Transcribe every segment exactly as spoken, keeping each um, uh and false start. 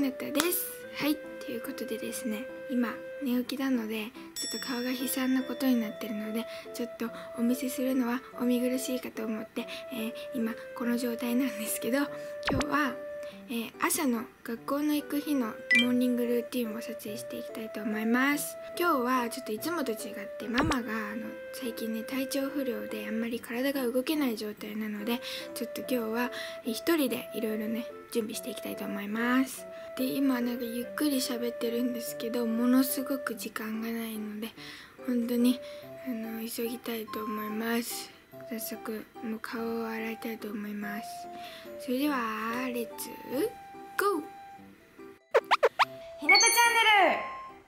なたです。はい、ということでですね、今寝起きなのでちょっと顔が悲惨なことになってるので、ちょっとお見せするのはお見苦しいかと思って、えー、今この状態なんですけど、今日は、えー、朝の学校の行く日のモーニングルーティンを撮影していきたいと思います。今日はちょっといつもと違ってママがあの最近ね体調不良であんまり体が動けない状態なので、ちょっと今日は一人でいろいろね準備していきたいと思います。で、今なんかゆっくり喋ってるんですけど、ものすごく時間がないので本当にあの急ぎたいと思います。早速もう顔を洗いたいと思います。それではレッツゴー。ひなたチャンネル。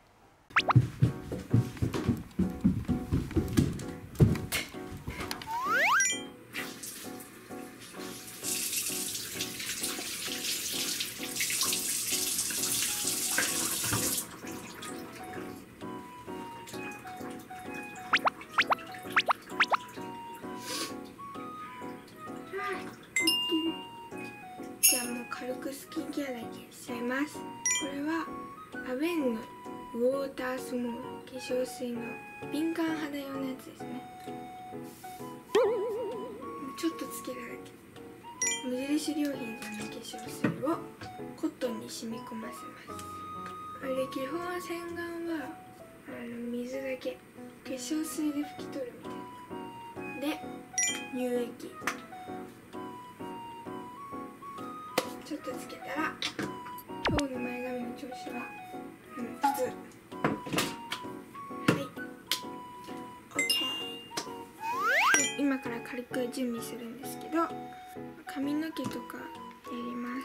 じゃあもう軽くスキンケアだけしちゃいます。これはアベンのウォータースモール化粧水の敏感肌用のやつですね。ちょっとつけただけ。無印良品さんの化粧水をコットンに染み込ませます。あれ基本洗顔はあの水だけ、化粧水で拭き取るみたいなで、乳液ちょっとつけたら、今日の前髪の調子は、うん、普通。はい、OK。今から軽く準備するんですけど、髪の毛とかやります。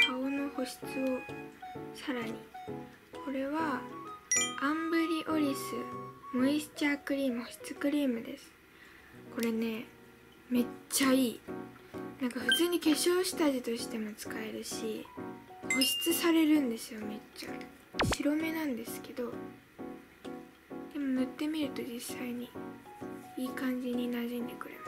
顔の保湿をさらに、これはアンブリオリスモイスチャークリーム保湿クリームです。これねめっちゃいい。なんか普通に化粧下地としても使えるし、保湿されるんですよ。めっちゃ白目なんですけど、でも塗ってみると実際にいい感じに馴染んでくれます。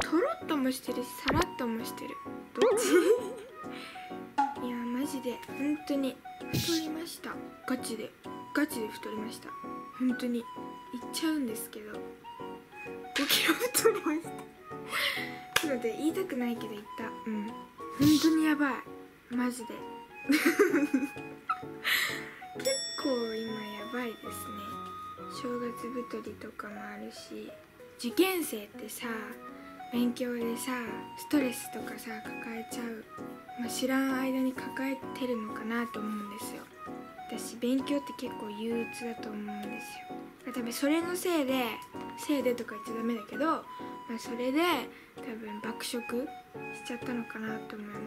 とろっともしてるしさらっともしてる。どっちいやマジで本当に太りました。ガチでガチで太りました。本当に言っちゃうんですけどごキロ太りましたなので言いたくないけど言った。うん本当にやばいマジで結構今やばいですね。正月太りとかもあるし、受験生ってさ勉強でさストレスとかさ抱えちゃう、まあ、知らん間に抱えてるのかなと思うんですよ。私勉強って結構憂鬱だと思うんですよ。多分それのせいでせいでとか言っちゃダメだけど、まあ、それで多分爆食しちゃったのかなと思います。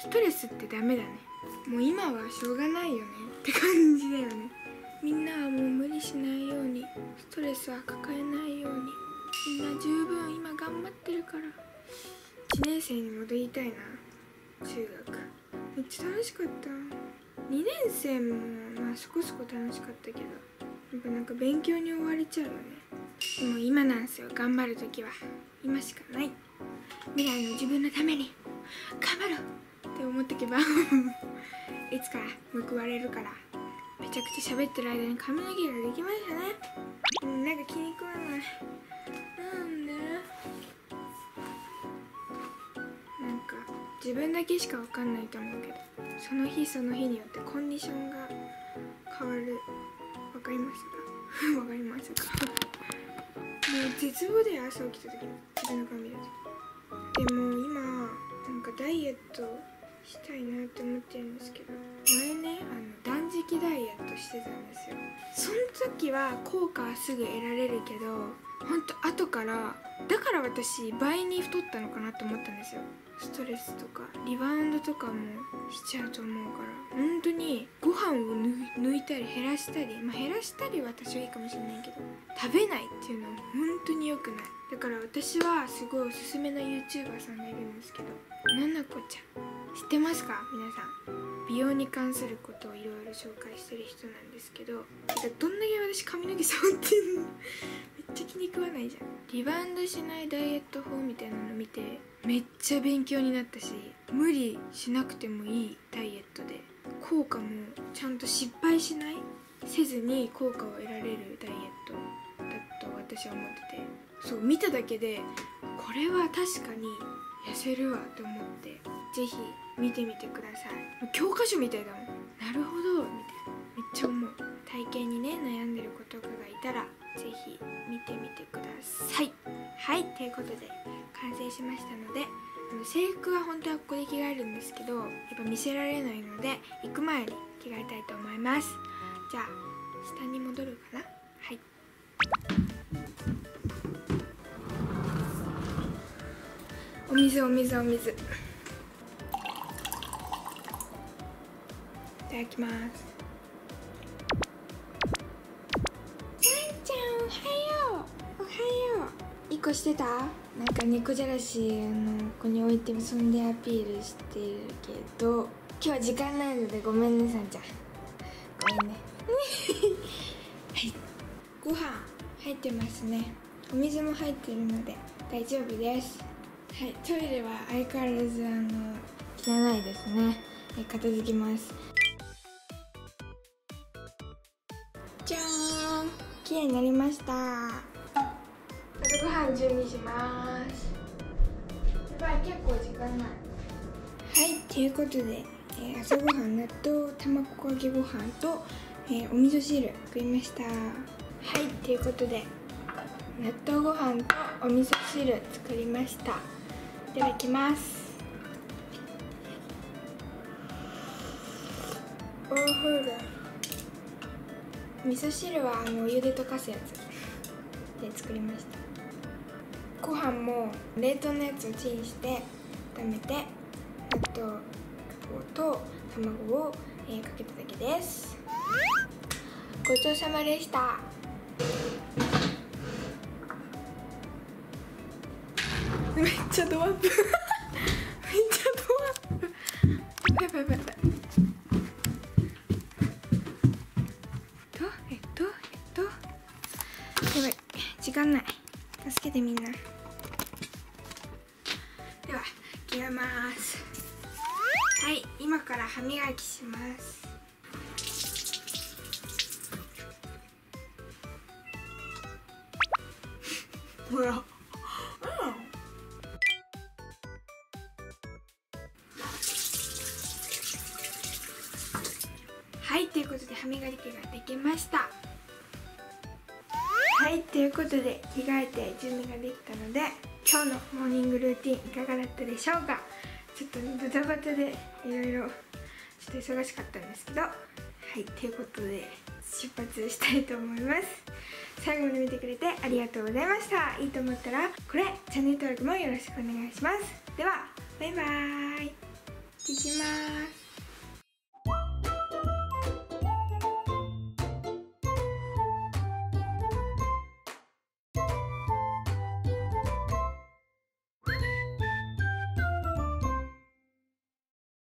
ストレスってダメだね。もう今はしょうがないよねって感じだよね。みんなはもう無理しないように、ストレスは抱えないように、みんな十分今頑張ってるから。いちねん生に戻りたいな。中学めっちゃ楽しかった。にねん生もまあそこそこ楽しかったけど、やっぱなんか勉強に追われちゃうよね。でも今なんですよ、頑張る時は今しかない。未来の自分のために頑張ろうって思ってけばいつか報われるから。めちゃくちゃ喋ってる間に髪の毛ができましたね。うん、なんか気に食わない。なんでなんか自分だけしかわかんないと思うけど、その日その日によってコンディションが変わる。わかりますかわかりますかもう絶望で朝起きた時に自分の髪だと。でも今なんかダイエットしたいなって思ってるんですけど、前ねあの断食ダイエットしてたんですよ。その時は効果はすぐ得られるけど、ほんと後からだから私倍に太ったのかなと思ったんですよ。ストレスとかリバウンドとかもしちゃうと思うから、本当にご飯を抜いたり減らしたり、まあ減らしたりは多少いいかもしれないけど、食べないっていうのは本当に良くない。だから私はすごいおすすめの YouTuber さんがいるんですけど、ななこちゃん知ってますか皆さん。美容に関することをいろいろ紹介してる人なんですけど、どんだけ私髪の毛触ってんのめっちゃちゃ気に食わないじゃん。リバウンドしないダイエット法みたいなの見てめっちゃ勉強になったし、無理しなくてもいいダイエットで効果もちゃんと失敗しないせずに効果を得られるダイエットだと私は思ってて、そう見ただけでこれは確かに痩せるわと思って、ぜひ見てみてください。教科書みたいだもん。なるほどみたいな、めっちゃ思う。体型にね悩んでる子とかがいたらぜひ見てみてください。はい、ということで完成しましたので、あの制服は本当はここで着替えるんですけど、やっぱ見せられないので行く前に着替えたいと思います。じゃあ下に戻るかな。はい、お水お水お水、いただきます。おはようおはよう。いっこしてた？なんか猫じゃらしのここに置いてそんでアピールしてるけど、今日は時間ないのでごめんねさんちゃん、ごめんねはい、ご飯入ってますね。お水も入ってるので大丈夫です。はい、トイレは相変わらずあの汚いですね。片付きます。じゃーん、綺麗になりました。朝ごはん準備します。やばい、結構時間ない。はい、ということで、えー、朝ごはん納豆卵かけご飯と、えー、お味噌汁作りました。はい、ということで納豆ご飯とお味噌汁作りました。いただきます。おいしいです。味噌汁はあのお湯で溶かすやつで作りました。ご飯も冷凍のやつをチンして炒めて納豆と卵を、えー、かけただけです。ごちそうさまでした。めっちゃドアップめっちゃドアップやばいやばいやばい。えっとえっとやばい、時間ない。助けてみんな。では切れます。はい、今から歯磨きします。ほら、うん、はい、ということで歯磨きができました。はい、ということで着替えて準備ができたので、今日のモーニングルーティンいかがだったでしょうか。ちょっとドタバタでいろいろちょっと忙しかったんですけど、はい、ということで出発したいと思います。最後まで見てくれてありがとうございました。いいと思ったらこれチャンネル登録もよろしくお願いします。ではバイバーイ。行きます。